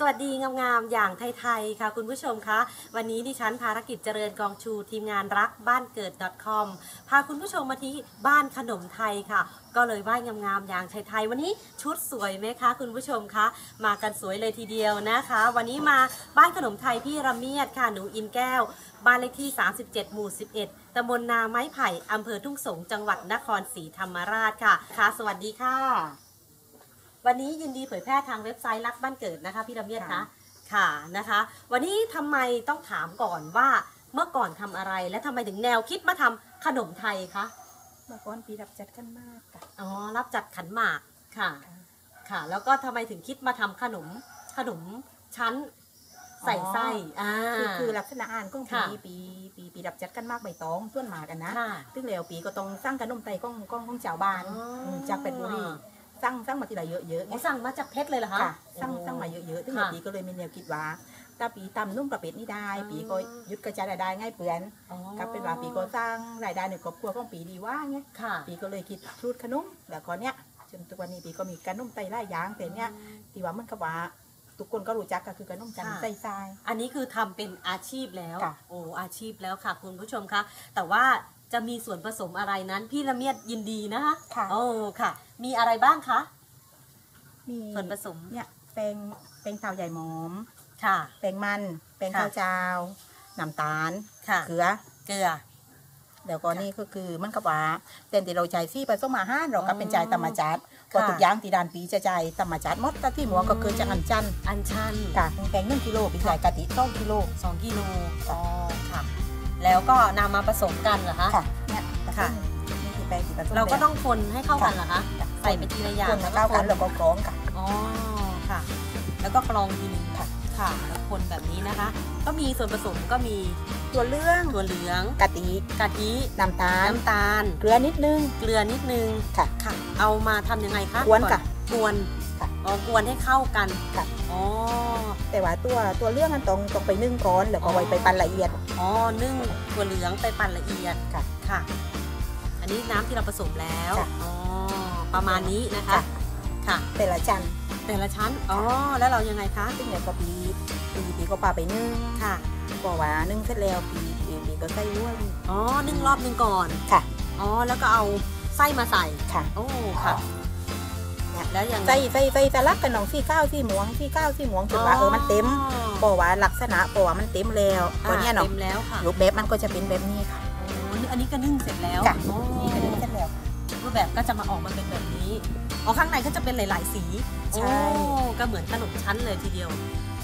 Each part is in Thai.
วัสดีงามๆอย่างไทยๆค่ะคุณผู้ชมคะวันนี้ดิฉันภารกิจเจริญกองชูทีมงานรักบ้านเกิด .com พาคุณผู้ชมมาที่บ้านขนมไทยค่ะก็เลยไหว้งามๆอย่างไทยๆวันนี้ชุดสวยไหมคะคุณผู้ชมคะมากันสวยเลยทีเดียวนะคะวันนี้มาบ้านขนมไทยพี่ระเมียดค่ะหนูอินแก้วบ้านเลขที่37หมู่11ตำบลนาไม้ไผ่อำเภอทุ่งสงจังหวัดนครศรีธรรมราชค่ะสวัสดีค่ะวันนี้ยินดีเผยแพร่ทางเว็บไซต์รักบ้านเกิดนะคะพี่ระเมียดคะค่ะนะคะวันนี้ทำไมต้องถามก่อนว่าเมื่อก่อนทำอะไรและทำไมถึงแนวคิดมาทำขนมไทยคะเมื่อก่อนปีรับจัดขันหมากค่ะอ๋อรับจัดขันหมากค่ะค่ะแล้วก็ทำไมถึงคิดมาทำขนมชั้นใส่ไส้คือลักษณะอ่านก็ปีรับจัดขันหมากใบตองส่วนหมากกันนะซึ่งแล้วปีก็ต้องสร้างขนมไทยของเจ้าบ้านจากเป็ดบุรีสร้างมาทีละเยอะๆสั่งมาจากเพชรเลยเหรอคะสร้างมาเยอะๆซึ่งปีก็เลยมีแนวคิดว่าถ้าปีตำนุ่มกระเป็ดนี่ได้ปีก็ยุดกระจายรายได้ง่ายเปลี่ยนกับเป็นว่าปีก็สร้างรายได้ในครอบครัวของปีดีว่าเงี้ยปีก็เลยคิดสูตรขนมแล้วก็เนี้ยจนทุกวันนี้ปีก็มีขนมไทยหลายอย่างแต่เนี้ยปีว่ามันก็ว่าทุกคนก็รู้จักก็คือขนมจันทร์ใส่อันนี้คือทำเป็นอาชีพแล้วโอ้อาชีพแล้วค่ะคุณผู้ชมคะแต่ว่าจะมีส่วนผสมอะไรนั้นพี่ละเมียดยินดีนะคะโอ้ค่ะมีอะไรบ้างคะมีส่วนผสมเนี่ยแป้งเตาใหญ่หมอมค่ะแป้งมันแป้งข้าวเจ้าน้ำตาลเกลือเดี๋ยวก่อนนี่ก็คือมันก็ว่าเต็มที่เราใจซี่ผสมอาหารเราก็เป็นใจธรรมจัดก็ทุกอย่างที่ด้านปีจะใจธรรมจัดหมดแต่ที่หมวก็คือจะอันชันค่ะแป้ง1 กิโลปีใจกะทิ2 กิโลอ๋อค่ะแล้วก็นำมาผสมกันเหรอคะค่ะเนี่ยค่ะนี่คือแป้งที่ผสมเราก็ต้องคนให้เข้ากันเหรอคะใส่ไปทีละอย่างแล้วเข้ากันแล้วก็กรองค่ะอ๋อค่ะแล้วก็กรองทีนึงค่ะแล้วคนแบบนี้นะคะก็มีส่วนผสมก็มีถั่วเหลืองกะทิน้ำตาลเกลือนิดนึงค่ะเอามาทำยังไงคะกวนกวนให้เข้ากันค่ะอ๋อแต่ว่าตัวเหลืองมันต้องไปนึ่งก่อนแล้วก็ไว้ไปปั่นละเอียดอ๋อนึ่งถั่วเหลืองไปปั่นละเอียดค่ะอันนี้น้ำที่เราผสมแล้วอ๋อประมาณนี้นะคะค่ะแต่ละชั้นอ๋อแล้วเรายังไงคะซึ่งเดี๋ยวก็ปีก็ปาไปนึ่งค่ะบอกว่านึ่งเสร็จแล้วปีก็ใส่ล้วนอ๋อนึ่งรอบนึงก่อนค่ะอ๋อแล้วก็เอาไส้มาใส่ค่ะโอ้ค่ะแล้วยังใส่สลับกันน้องซี่ข้าวซี่หมวงจนว่ามันเต็มบอกว่าลักษณะบอกว่ามันเต็มแล้วตัวเนี้ยเนาะเต็มแล้วค่ะรูปแบบมันก็จะเป็นแบบนี้ค่ะอันนี้ก็นึ่งเสร็จแล้วค่ะนี่ก็นึ่งเสร็จแล้วรูปแบบก็จะมาออกมาเป็นแบบนี้อ๋อข้างในก็จะเป็นหลายๆสีใช่ก็เหมือนขนมชั้นเลยทีเดียว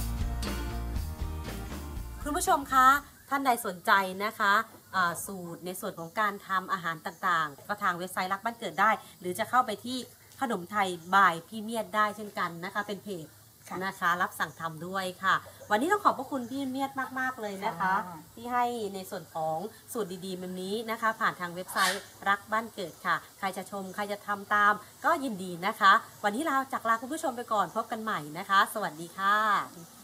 คุณผู้ชมคะท่านใดสนใจนะคะสูตรในส่วนของการทำอาหารต่างๆก็ทางเว็บไซต์รักบ้านเกิดได้หรือจะเข้าไปที่ขนมไทยบายพี่เมียดได้เช่นกันนะคะเป็นเพจนะคะรับสั่งทำด้วยค่ะวันนี้ต้องขอบพระคุณพี่เมียดมากๆเลยนะคะที่ให้ในส่วนของสูตรดีๆแบบนี้นะคะผ่านทางเว็บไซต์รักบ้านเกิดค่ะใครจะชมใครจะทำตามก็ยินดีนะคะวันนี้เราจากลาคุณผู้ชมไปก่อนพบกันใหม่นะคะสวัสดีค่ะ